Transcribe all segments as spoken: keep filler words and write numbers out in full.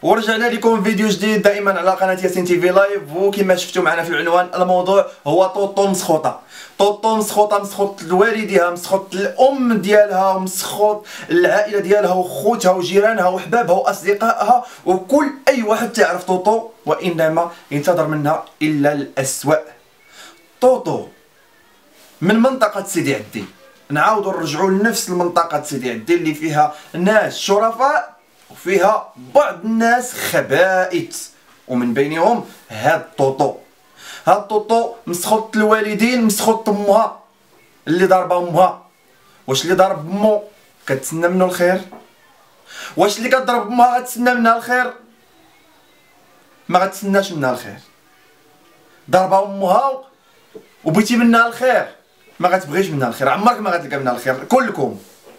ورجعنا لكم فيديو جديد دائما على قناه ياسين تي في لايف. وكما شفتوا معنا في العنوان الموضوع هو طوطو مسخوطه. طوطو مسخوطه، مسخوط لوالديها، مسخوط الام ديالها، مسخوط العائله ديالها وخوتها وجيرانها وحبابها واصدقائها وكل اي واحد تعرف طوطو، وانما ينتظر منها الا الاسوأ. طوطو من منطقه سيدي عدي، نعاودوا نرجعوا لنفس المنطقه سيدي عدي اللي فيها ناس شرفاء وفيها بعض الناس خبائث، ومن بينهم هاد طوطو. هاد طوطو مسخوط الوالدين، مسخوط امها اللي ضاربه امها. واش اللي ضارب امو كتسنى منه الخير؟ واش اللي كضرب امها غتسنى منها الخير؟ ما غتسناش منها الخير. ضربه امها وبغيتي منها الخير، ما غتبغيش منها الخير، عمرك ما غتلقى منها الخير. كلكم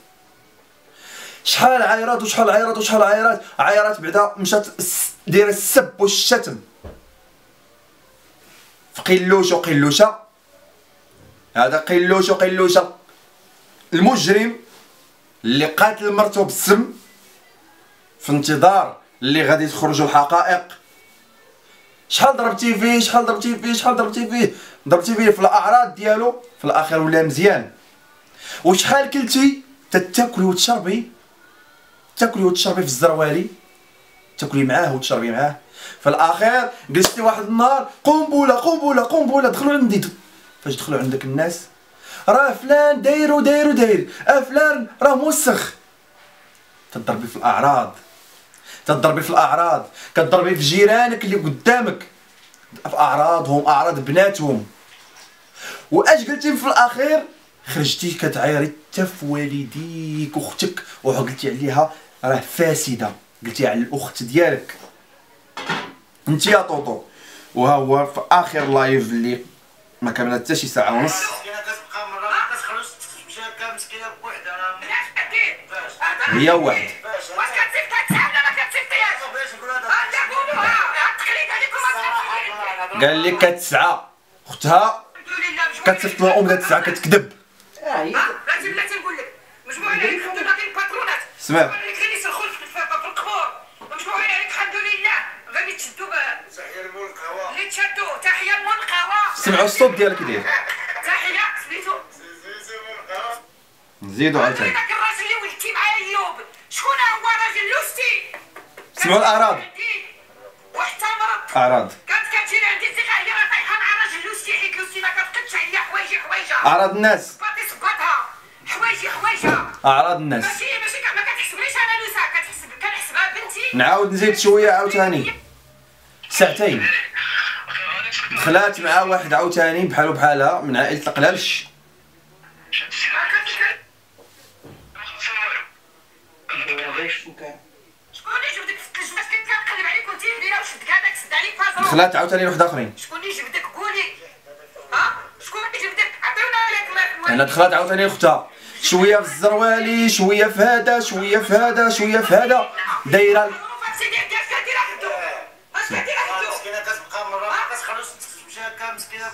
شحال عايرات وشحال عايرات وشحال عايرات عايرات بعدا مشات دايره السب والشتم في قلوش وقلوشه. هذا قلوش وقلوشه المجرم اللي قاتل مرته بالسم في انتظار اللي غادي تخرجوا الحقائق. شحال ضربتي فيه شحال ضربتي فيه شحال ضربتي فيه ضربتي فيه في الاعراض ديالو، في الاخر ولا مزيان. وشحال كلتي تتاكلي وتشربي، تاكلي وتشربي في الزروالي، تاكلي معاه وتشربي معاه، في الاخير جلستي واحد النهار قنبله قنبله قنبله دخلوا عندي. فاش دخلوا عندك الناس راه فلان داير وداير وداير، اه فلان راه موسخ، تضربي في الاعراض، تضربي في الاعراض، كتضربي في جيرانك اللي قدامك في اعراضهم، اعراض بناتهم. واش قلتي في الاخير؟ خرجتي كتعايري حتى في والديك واختك وقلتي عليها راه فاسده، قلتي على الاخت ديالك انت يا طوطو. وها هو في اخر لايف اللي ما كمل حتى شي ساعه ونص. هي واحد قال لك كتسعه اختها كتصيفط لها ام تسعه كتكذب. اه بلاتي بلاتي نقول لك مجموعين عليك الحمد لله كاين باترونات. سمع غادي يسرخوا في القبور، مجموعين عليك الحمد لله غادي تشدوا تحيه لمول القهوه اللي تشدوا. تحيه لمول القهوه. سمعوا الصوت ديالك دير تحيه سميتو نزيدو عاوتاني. داك الراجل اللي ولدتي معايا ايوب شكون هو؟ راجل لوستي. سمعوا الاعراض، وحتى مرض اعراض كانت كتجيني عندي ثقه هي راه طايحه مع راجل لوستي، حيت لوستي ما كتقدش عليا حوايجي حوايجها. اعراض الناس، باطي سباطها حوايجي حوايجها. اعراض الناس. ماشي ماشي ما كتحسبنيش انا لوسا، كتحسب كنحسبها بنتي. نعاود نزيد شويه عاوتاني ساعتين. دخلات مع واحد عاوتاني بحالو بحالها من عائله القلالش. شكون اللي جبدك في الثلج؟ باش كنت كنقلب عليك وانت مديره وشدك هذاك سد عليك فازو. دخلات عاوتاني لواحد اخرين. شكون اللي جبدك قولي؟ ها شكون اللي جبدك؟ عطيونا عليك. انا دخلات عاوتاني اختها شويه في الزروالي، شويه في هذا، شويه في هذا، شويه في هذا، دايره سيدي ديالك كدير حدو اش كدير حدو مسكينه كتبقى مرة كتخرج تمشي هكا مسكينه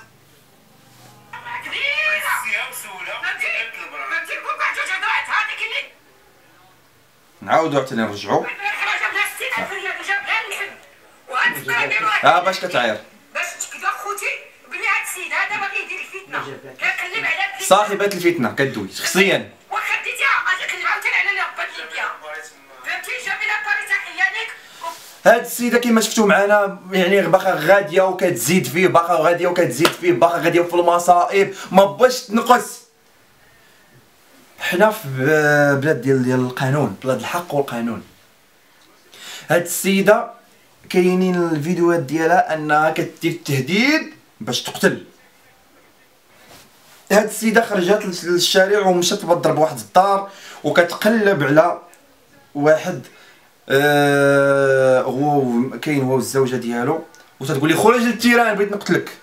كبيره فيها مسوله فهمتي فهمتي كون كنت جات هذيك اللي نعاودو عاوتاني نرجعو. جاب لها ستين ألف ريال وجاب لها اللحم وهاد الطاهر ها باش كتعاير باش تكذا خوتي بلي هاد السيد هذا باغي يدير الفتنه، كنقلب على الفتنه. صاحبة الفتنه كدوي شخصيا. واخا ديتيها غادي نقلب عاوتاني على اللي ربات لي بها. فهمتي جاب لها طاري تحيه ليك. هاد السيده كما شفتوا معنا يعني باقا غاديه وكتزيد فيه، باقا غاديه وكتزيد فيه، باقا غاديه في المصائب، ما بغاش تنقص. حنا في بلاد ديال ديال القانون، بلاد الحق والقانون. هاد السيده كاينين الفيديوهات ديالها انها كدير التهديد باش تقتل. هاد السيده خرجت للشارع ومشات تضرب واحد الدار وكتقلب على واحد آه هو كاين هو الزوجه ديالو، وتتقول لي خرج للتيران بغيت نقتلك.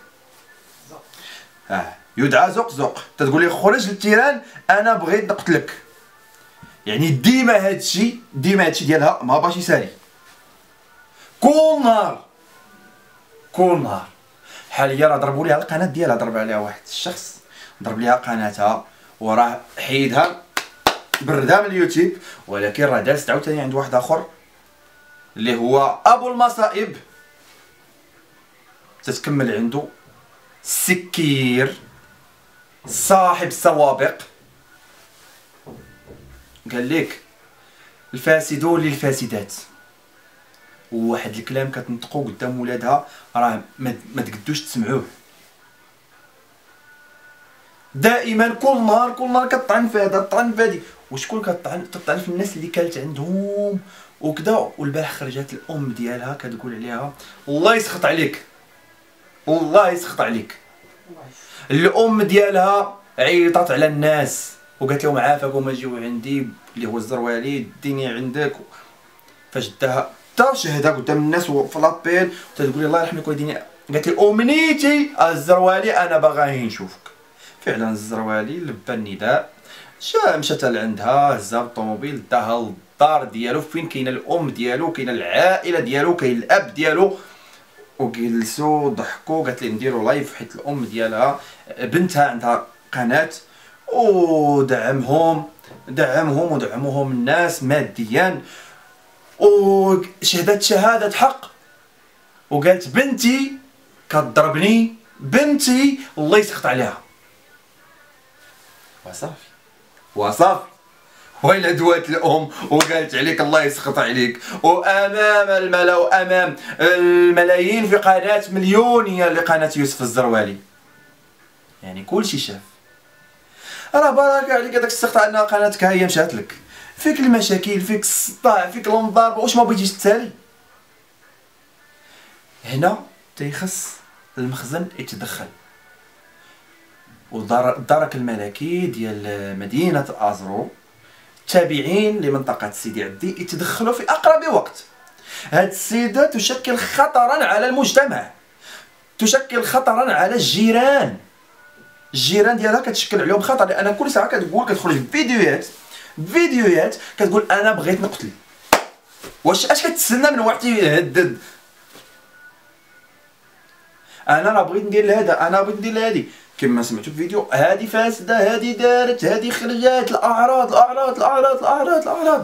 اه يدعى زق زق، تتقول لي خرج للتيران انا بغيت نقتلك. يعني ديما هادشي ديما هادشي ديالها ما باش يسالي. كل نهار كل نهار بحال هي راه ضربوا ليها القناه ديالها، ضرب عليها واحد الشخص ضرب ليها قناتها وراه حيدها بردها من اليوتيوب، ولكن راه دازت عاوتاني عند واحد اخر اللي هو ابو المصائب، تتكمل عنده السكير صاحب السوابق. قال لك الفاسدون للفاسدات، وواحد الكلام كتنطقو قدام ولادها راه ما تقدوش تسمعوه. دائما كل نهار كل نهار كطعن في هذا طعن في هذه. وشكون كطعن؟ كطعن في الناس اللي كانت عندهم وكذا. والبارح خرجت الام ديالها كتقول عليها الله يسخط عليك، الله يسخط عليك. الام ديالها عيطات على الناس وقالت لهم عافاكم اجيو عندي اللي هو الزروالي ديني عندك. فاش داها حتى شهدها قدام الناس وفي لابيل تتقول الله يرحمك وديني، قالت لي امنيتي الزروالي انا باغا نشوفك. فعلا الزروالي لبى النداء، جا مشات لعندها هزها بالطوموبيل داها للدار ديالو فين كاينه الام ديالو كاينه العائله ديالو كاين الاب ديالو، وجلسوا ضحكوا. قالت لي نديروا لايف حيت الام ديالها بنتها عندها قناه، ودعمهم دعمهم ودعموهم الناس ماديا، وشهدت شهاده حق وقالت بنتي كضربني، بنتي الله يسخط عليها. وصافي وصافي ويلا دوات الام وقالت عليك الله يسخط عليك، وامام الملا وامام الملايين في قناه مليونيه لقناه يوسف الزروالي، يعني كلشي شاف. راه بارك عليك هذاك السخط انها قناتك ها هي مشات لك، فيك المشاكل فيك الصداع فيك المضاربه، واش ما بغيتيش تسالي. هنا تيخص المخزن يتدخل، والدرك الملكي ديال مدينه ازرو تابعين لمنطقه سيدي عدي يتدخلوا في اقرب وقت. هاد السيده تشكل خطرا على المجتمع، تشكل خطرا على الجيران، الجيران ديالها كتشكل عليهم خطر، لان كل ساعه كتقول كتخرج فيديوهات فيديوهات كتقول انا بغيت نقتل. واش اش كتسنى من واحد يهدد؟ انا راه بغيت ندير هذا، انا بغيت ندير هذه، كما سمعتوا في فيديو هذه فاسده هذه دارت هذه خرجات، الاعراض الاعراض الاعراض الاعراض الاعراض.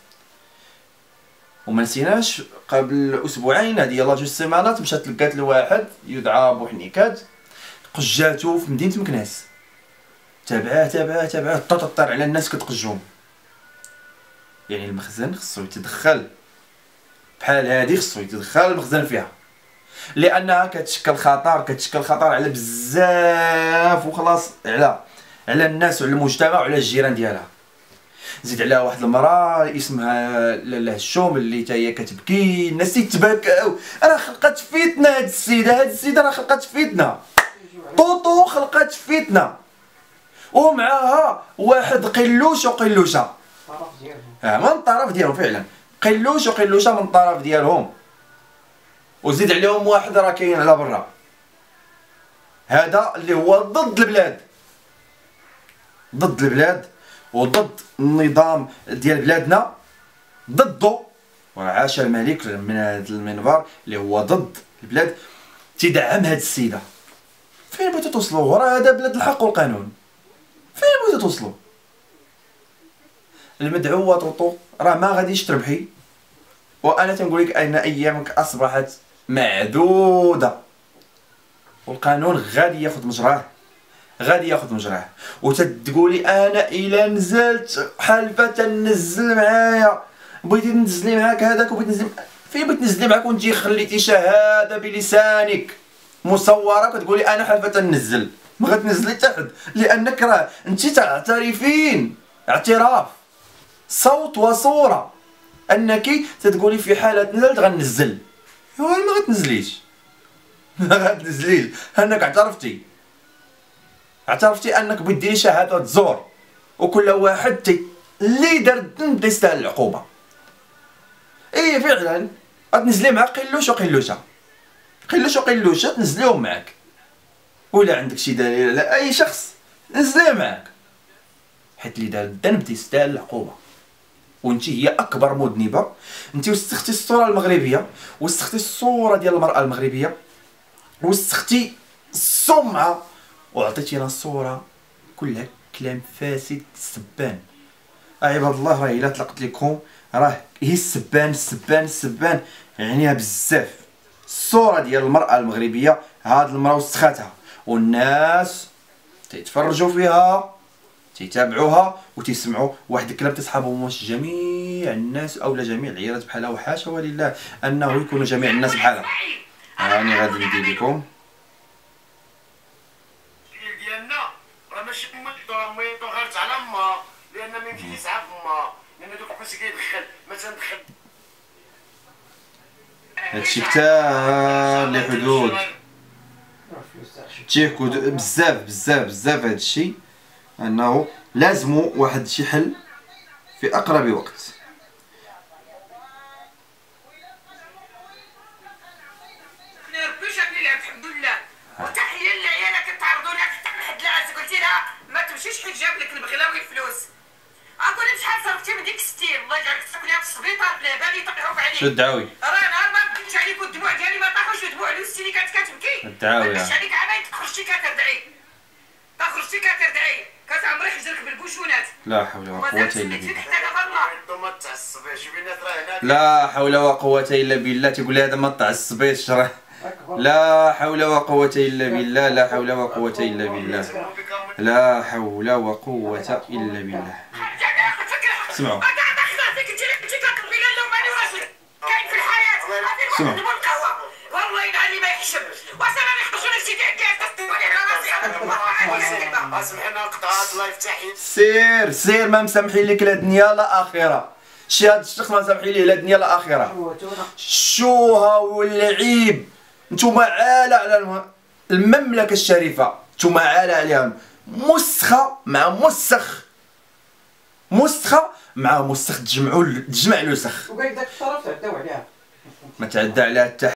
وما نسيناش قبل اسبوعين هذه يلاه جوج سيمانات مشات لقات لواحد يدعى بوحنيكات قجاتو في مدينه مكناس، تابعاه تابعاه تابعاه تططر على الناس كتقجهم. يعني المخزن خصو يتدخل بحال هذه، خصو يتدخل المخزن فيها، لانها كتشكل خطر كتشكل خطر على بزاف وخلاص، على على الناس وعلى المجتمع وعلى الجيران ديالها. زيد عليها واحد المراه اسمها لاله الشوم اللي حتى هي كتبكي، الناس تيتبكاو. راه خلقات فتنه هاد السيده، هاد السيده راه خلقات فتنه، طوطو خلقات فتنه، ومعاها واحد قلوش وقلوشه اه من الطرف ديالهم، فعلا قلوش وقلوشه من الطرف ديالهم. وزيد عليهم واحد راه كاين على برا، هذا اللي هو ضد البلاد، ضد البلاد وضد النظام ديال بلادنا، ضده. وعاش الملك من هذا المنبر اللي هو ضد البلاد تدعم هاد السيده. فين بغيتو توصلوا؟ راه هذا بلاد الحق والقانون، فين بغيتو توصلوا؟ المدعوه طوطو راه ما غاديش تربحي، وانا تنقول لك ان ايامك اصبحت معدوده، والقانون غادي ياخذ مجراه، غادي ياخذ مجراه. وتتقولي انا الا نزلت حالفه تنزل معايا، بغيتي تنزلي معاك هذاك وبغيتي تنزلي، فين بغيتي تنزلي معاك وانتي خليتي شهاده بلسانك مصوره كتقولي انا حالفه تنزل؟ ما غتنزلي حتى حد، لانك راه انت تعترفين اعتراف صوت وصوره انك تتقولي في حاله نزلت غنزل. ايوا ما غتنزليش، ما غتنزليش، انك اعترفتي اعترفتي انك بغيتي شهاده زور، وكل واحد تي اللي دار الذنب يستاهل العقوبه. اي فعلا غتنزلي مع قلوش وقلوشه، قلوش وقلوشه تنزليهم معاك، ولا عندك شي دليل على اي شخص نزليه معاك، حيت اللي دار الذنب تيستاهل العقوبه. وانت هي اكبر مذنبه، انت وسختي الصوره المغربيه، وسختي الصوره ديال المراه المغربيه، وسختي السمعه، وعطيتينا الصوره كلها كلام فاسد سبان. عباد الله راه الا طلقت لكم راه هي السبان السبان السبان يعنيها بزاف. الصوره ديال المراه المغربيه هاد المراه وسخاتها والناس تيتفرجوا فيها تيتابعوها وتيسمعوا واحد الكلام تصحابهم. واش جميع الناس اولا جميع العيالات بحالها؟ وحاشا ولله انه يكونوا جميع الناس بحالها. راني غادي ندير لكم ديالنا راه ماشي ميطو ميطو غير على ما، لان ما يمشيش يسعى ما، لان دوك الفلوس كيدخل ما تندخل هادشي حتى لحدود تيكو بزاف بزاف بزاف. هادشي انه لازمو واحد شي حل في اقرب وقت. ربي شافني لعب الحمد لله. وتحيه للعيالات كتعرضوا لها حتى لحد العز قلتي لها ما تمشيش حيت جاب لك البغلاوي الفلوس. اقول لك شحال صرفتي من ديك ستين الله يجعلك تاكليها في السبيطار بلا بالي يطيحوك عليك. شو الدعاوي؟ راه نهار ما بكيت عليك والدموع ديالي ما طاحوش ودموع لوستي اللي كانت كتبكي. الدعاوي ما عليك عامين تخرجتي كتردعي. تخرجتي كتردعي كتعمري حجرك بالبوشونات. لا حول ولا قوة الا بالله. ميطو ما تعصبيش بينات راه هنا. لا حول ولا قوة الا بالله. تيقول لي هذا ما تعصبيش راه. لا حول ولا قوة الا بالله. لا حول ولا قوة الا بالله. لا حول ولا قوة الا بالله. اسمعوا اسمعوا والله ينعلي ما يحشم واش راني يخرجوا لك شي ديال تستوي على راسي. سمحنا قطعات الله يفتح يدك. سير سير ما مسامحين لك لا دنيا لا اخره. شي هاد الشخص ما مسامحين ليه لا دنيا لا اخره. شوها والعيب. نتوما عالة على المملكة الشريفة، نتوما عالة عليها. مسخة مع مسخ، مسخة مع مسخ، تجمعوا تجمع الوسخ. وقال لك داك الطرف تعداو عليها. ما تعدى عليها حتى